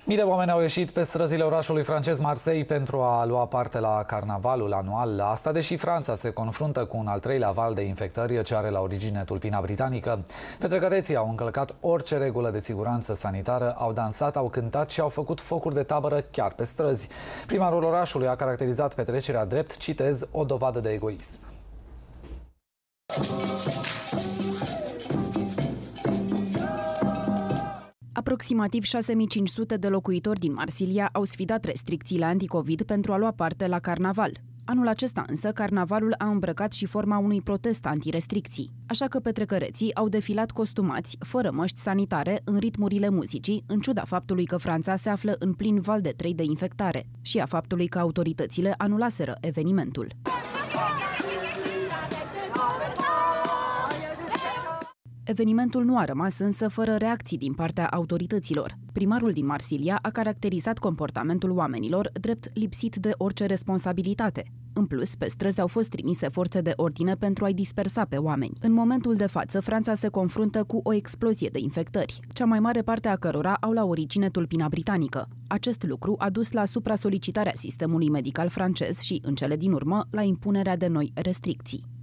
Mii de oameni au ieșit pe străzile orașului francez Marseille pentru a lua parte la carnavalul anual. Asta deși Franța se confruntă cu un al treilea val de infectări ce are la origine tulpina britanică. Petrecăreții au încălcat orice regulă de siguranță sanitară, au dansat, au cântat și au făcut focuri de tabără chiar pe străzi. Primarul orașului a caracterizat petrecerea drept, citez, o dovadă de egoism. Aproximativ 6500 de locuitori din Marsilia au sfidat restricțiile anticovid pentru a lua parte la carnaval. Anul acesta însă, carnavalul a îmbrăcat și forma unui protest antirestricții. Așa că petrecăreții au defilat costumați, fără măști sanitare, în ritmurile muzicii, în ciuda faptului că Franța se află în plin val de 3 de infectare și a faptului că autoritățile anulaseră evenimentul. Evenimentul nu a rămas însă fără reacții din partea autorităților. Primarul din Marsilia a caracterizat comportamentul oamenilor drept lipsit de orice responsabilitate. În plus, pe străzi au fost trimise forțe de ordine pentru a-i dispersa pe oameni. În momentul de față, Franța se confruntă cu o explozie de infectări, cea mai mare parte a cărora au la origine tulpina britanică. Acest lucru a dus la supra-solicitarea sistemului medical francez și, în cele din urmă, la impunerea de noi restricții.